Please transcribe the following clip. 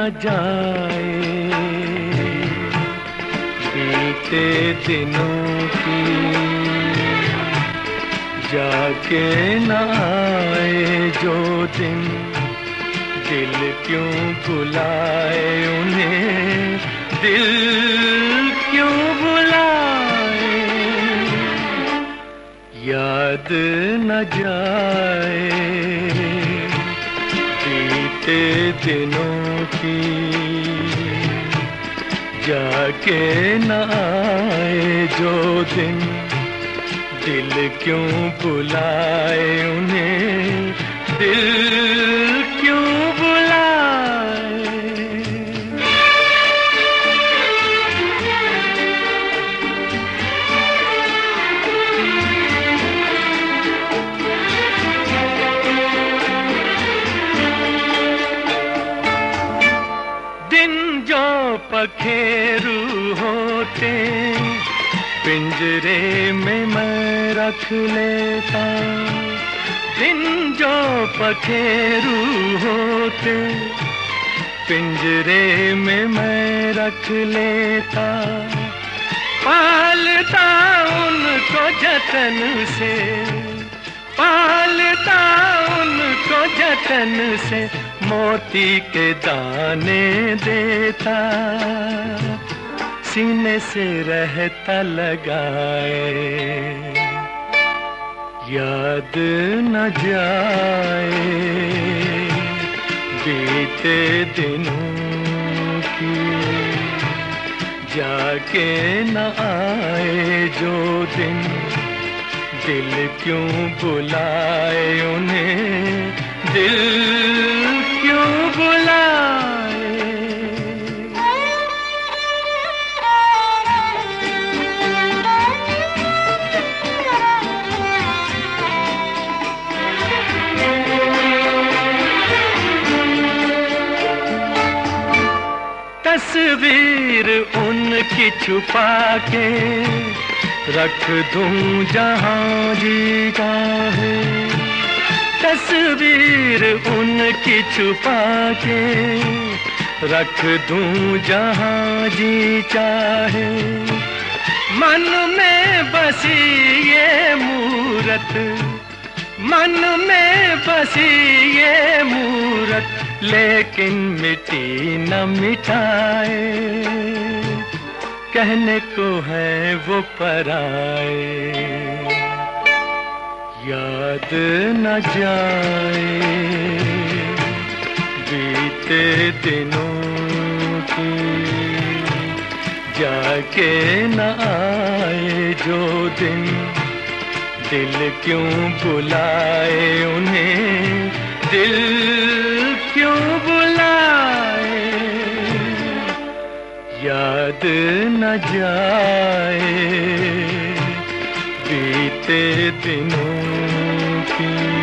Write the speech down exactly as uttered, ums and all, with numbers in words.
जाए, बीते दिनों की जाके न आए जो दिन, दिल क्यों बुलाए उन्हें, दिल क्यों बुलाए, याद न जाए बीते दिनों की जाके न आए जो दिन, दिल क्यों बुलाए उन्हें, दिल क्यों बुलाए। दिन जो पखेरू होते पिंजरे में मैं रख लेता, दिन जो पखेरू होते पिंजरे में मैं रख लेता, पालता उनको जतन से, पालता उनको जतन से, मोती के दाने देता, सीने से रहता लगाए, याद न जाए बीते दिनों की जाके न आए जो दिन, दिल क्यों बुलाए उन्हें, दिल क्यों बुलाए। तस्वीर उनकी छुपा के रख दूं जहां जी चाहे, तस्वीर उनकी छुपा के रख दूं जहां जी चाहे, मन में बसी ये मूरत, मन में बसी ये मूरत, लेकिन मिटी न मिटाए, कहने को है वो पराए, याद न जाए बीते दिनों की जाके न आए जो दिन, दिल क्यों बुलाए उन्हें, दिल क्यों बुलाए, याद न जाए बीते दिनों की।